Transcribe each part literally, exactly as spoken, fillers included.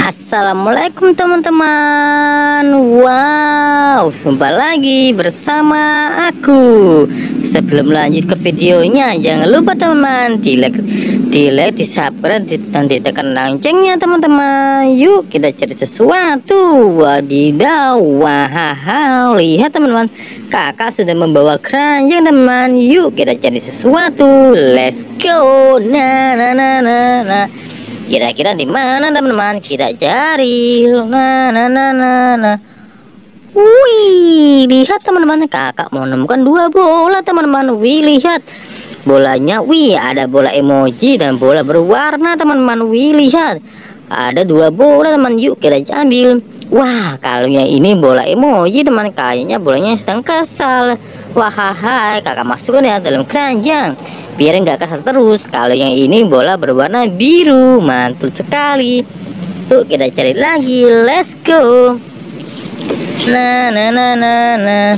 Assalamualaikum teman-teman. Wow, jumpa lagi bersama aku. Sebelum lanjut ke videonya, jangan lupa teman-teman di like, di like, di subscribe, dan ditekan loncengnya teman-teman. Yuk kita cari sesuatu. Wadidaw, wahau, lihat teman-teman, kakak sudah membawa keranjang teman. Yuk kita cari sesuatu. Let's go. Nah, nah, nah, nah, nah. Kira-kira di mana teman-teman? Kita cari. Nah, nah, nah, nah, nah. Wih, lihat teman-teman, kakak mau menemukan dua bola teman-teman. Wih, lihat bolanya. Wih, ada bola emoji dan bola berwarna teman-teman. Wih, lihat ada dua bola teman. Yuk kita ambil. Wah, kalau yang ini bola emoji teman, kayaknya bolanya sedang kesal. Wah, hai, kakak masukkan ya dalam keranjang biar nggak kasar terus. Kalau yang ini bola berwarna biru, mantul sekali. Yuk kita cari lagi. Let's go. Nah, nah, nah, nah, nah.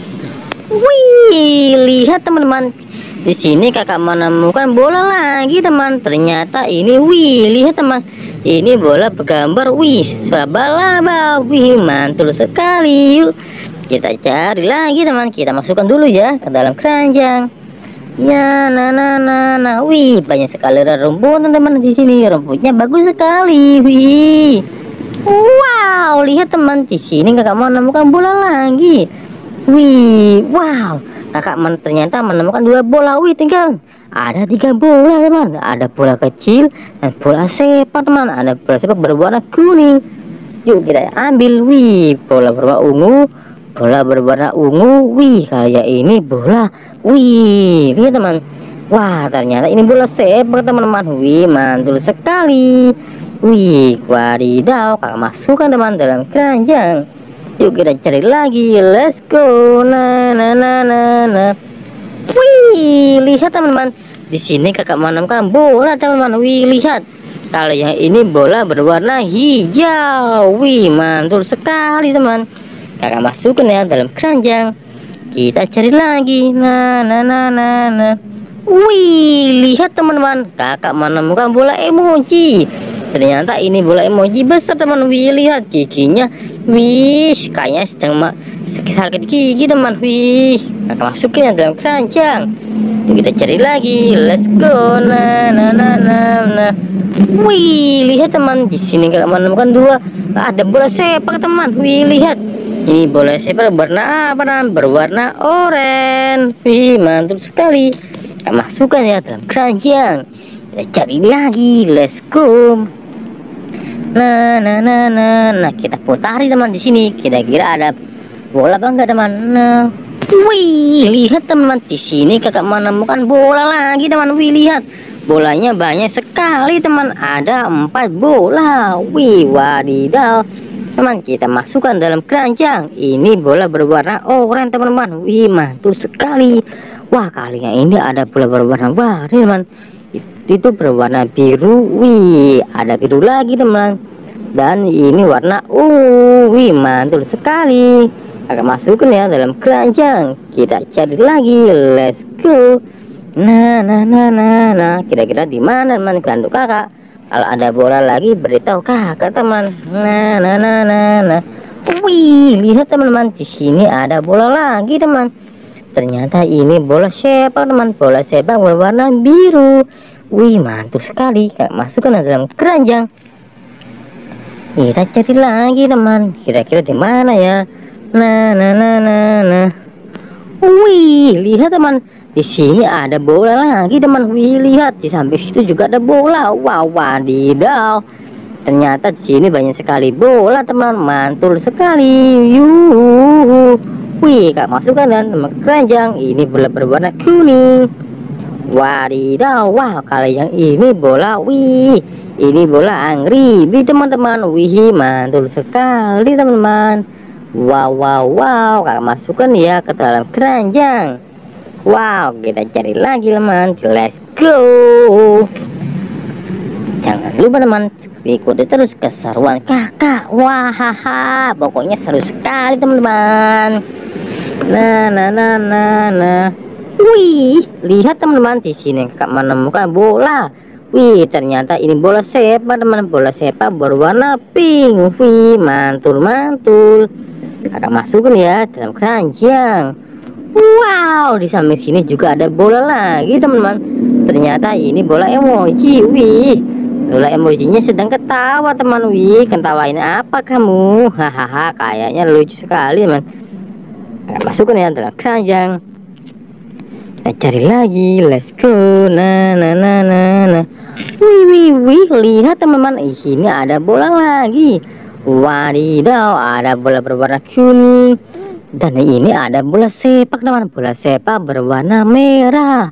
Wih, lihat teman-teman, di sini kakak menemukan bola lagi teman. Ternyata ini, wih, lihat teman, ini bola bergambar, wih, laba-laba. Wih, mantul sekali. Yuk kita cari lagi teman. Kita masukkan dulu ya ke dalam keranjang. Ya, nah, nah, nah, nah. Wih, banyak sekali rumputan teman di sini. Rumputnya bagus sekali. Wih, wow, lihat teman, di sini kakak mau menemukan bola lagi. Wih, wow, kakak men ternyata menemukan dua bola. Wih, tinggal ada tiga bola teman. Ada bola kecil dan bola sepak teman. Ada bola sepak berwarna kuning. Yuk kita ambil. Wih, bola berwarna ungu, bola berwarna ungu. Wih, kayak ini bola. Wih, lihat teman. Wah, ternyata ini bola sepak teman-teman. Wih, mantul sekali. Wih, wadidaw, kakak masukkan teman dalam keranjang. Yuk kita cari lagi. Let's go. Nah, nah, nah, nah, nah. Wih, lihat teman-teman, di sini kakak menemukan bola teman-teman. Wih, lihat, kalau yang ini bola berwarna hijau. Wih, mantul sekali teman. Kakak masukkan ya dalam keranjang. Kita cari lagi. Nah, nah, nah, nah, nah. Wih, lihat teman-teman, kakak menemukan bola emoji. Ternyata ini bola emoji besar teman. Wih, lihat giginya. Wih, kayaknya sedang sakit gigi teman. Wih, kakak masukin ya dalam keranjang. Yuk kita cari lagi. Let's go. Nah, nah, nah, nah, nah. Wih, lihat teman, di sini kakak menemukan dua. Ada bola sepak teman. Wih, lihat, ini bola sepak berwarna apa teman? Berwarna oranye. Wih, mantul sekali. Kakak masukkan ya dalam keranjang. Kita cari lagi. Let's go. Nah, nah, nah, nah, nah, kita putari teman di sini. Kira-kira ada bola apa enggak teman? Nah, wih, lihat teman, di sini kakak menemukan bola lagi teman. Wih, lihat, bolanya banyak sekali teman. Ada empat bola. Wih, wadidaw teman, kita masukkan dalam keranjang. Ini bola berwarna oranye teman-teman. Wih, mantul sekali. Wah, kali ini ada bola berwarna warni teman. Itu berwarna biru. Wih, ada biru lagi teman, dan ini warna ungu. Wih, mantul sekali. Kakak masukkan ya dalam keranjang. Kita cari lagi. Let's go. Nah, nah, nah, nah, nah. Kira-kira di mana teman keranjang kakak? Kalau ada bola lagi beritahu kakak teman. Nah, nah, nah, nah, nah. Wih, lihat teman-teman, di sini ada bola lagi teman. Ternyata ini bola sepak teman. Bola sepak berwarna biru. Wih, mantul sekali. Kak masukkan dalam keranjang. Kita cari lagi teman. Kira-kira di mana ya? Nah, nah, nah, nah, nah. Wih, lihat teman, di sini ada bola lagi teman. Wih, lihat, di samping situ juga ada bola. Wow, wadidaw. Ternyata di sini banyak sekali bola teman. Mantul sekali. Yuhu. Wih, kak masukkan dan teman keranjang. Ini bola berwarna kuning. Wadidaw, wow, kalau yang ini bola, wih, ini bola Angry Birds teman-teman. Wih, mantul sekali teman-teman. Wow, wow, wow, kakak masukkan ya ke dalam keranjang. Wow, kita cari lagi teman. Let's go. Jangan lupa teman, ikuti terus keseruan kakak. Wahaha, pokoknya seru sekali teman-teman. Nah, nah, nah, nah, nah. Wih, lihat teman-teman, di sini kakak menemukan bola. Wih, ternyata ini bola sepak teman, bola sepak berwarna pink. Wih, mantul mantul. Kakak masukin ya dalam keranjang. Wow, di samping sini juga ada bola lagi teman-teman. Ternyata ini bola emoji. Wih, bola emojinya sedang ketawa teman. Wih, ketawain apa kamu? Hahaha, kayaknya lucu sekali teman. Kakak masukin ya dalam keranjang. Kita cari lagi, let's go. Nah, nah, nah, nah, nah. Wih, wih, wih, lihat teman-teman, di sini ada bola lagi. Wadidaw, ada bola berwarna kuning. Dan ini ada bola sepak teman, bola sepak berwarna merah.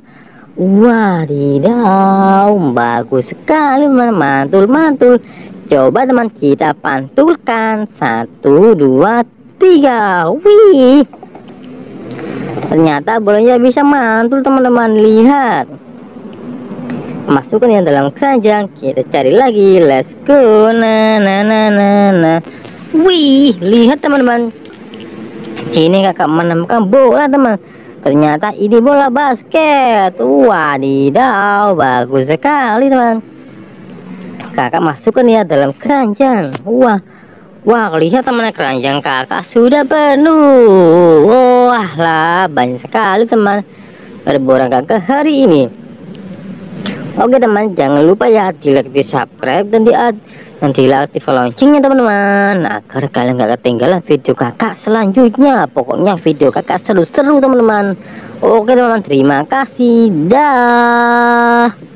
Wadidaw, bagus sekali teman, mantul mantul. Coba teman kita pantulkan, satu dua tiga. Wih, ternyata bolanya bisa mantul teman-teman, lihat. Masukkan yang dalam keranjang, kita cari lagi, let's go. Nah, nah, nah, nah, nah. Wih, lihat teman-teman, sini kakak menemukan bola teman. Ternyata ini bola basket. Wadidaw, bagus sekali teman. Kakak masukkan ya dalam keranjang. Wah, wah, lihat teman, keranjang kakak sudah penuh. Wah lah, banyak sekali teman berborang kakak hari ini. Oke teman, jangan lupa ya di like, di subscribe, dan di add nanti aktif loncengnya teman-teman, agar kalian gak ketinggalan video kakak selanjutnya. Pokoknya video kakak seru-seru teman-teman. Oke teman-teman, terima kasih, dah.